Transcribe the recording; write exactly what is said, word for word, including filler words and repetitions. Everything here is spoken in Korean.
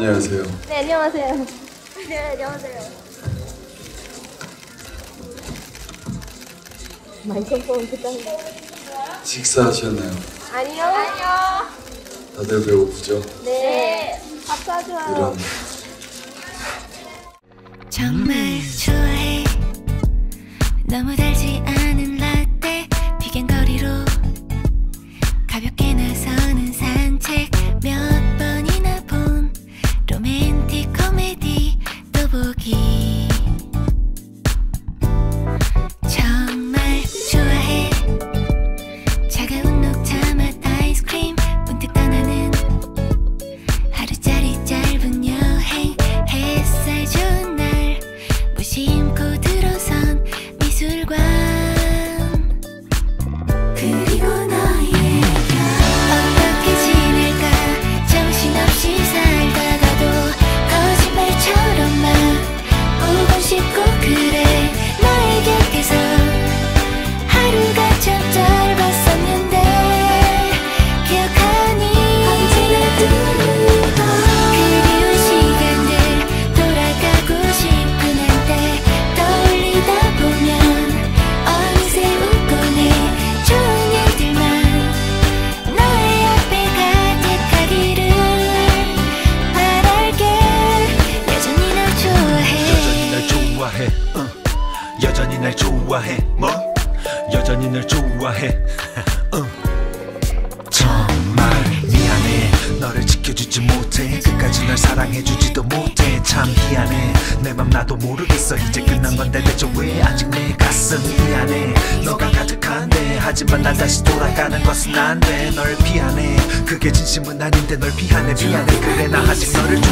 안녕하세요. 네, 안녕하세요. 네, 안녕하세요. 마이크로폰 부탁해요. 식사하셨나요? 아니요. 아니요. 다들 배고프죠? 네. 밥 사줘요. 이런. 정말 좋아해. 너무 달지 않은 라떼 비겐거리로 가볍게 나서는 산책 몇 번이나 본 로맨틱 코미디 또 보기 정말 좋아해. 차가운 녹차 맛 아이스크림 문득 떠나는 하루짜리 짧은 여행 햇살 좋은 날 무심코 들어선 미술관 그리고 너의 어떻게 지낼까 정신없이 살다가도 거짓말처럼 막 보고 싶고 그래 너의 곁에서 하루가 참 짧았었는데 기억하니 언제나 두고 그리운 시간들 돌아가고 싶은 한때 떠올리다 보면 어느새 웃고네 좋은 일들만 너의 앞에 가득하기를 바랄게. 여전히 날 좋아해. 여전히 날 좋아해. 응. 여전히 날 좋아해. 뭐? 여전히 날 좋아해. 응. 정말 미안해. 너를 지켜주지 못해. 끝까지 널 사랑해주지도 못해. 참 미안해. 내 맘 나도 모르겠어. 이제 끝난 건데 대체 왜 아직 내 가슴이 미안해. 너가 가득한데 하지만 난 다시 돌아가는 것은 안돼. 널 피하네. 그게 진심은 아닌데 널 피하네. 미안해. 그래 나 아직 너를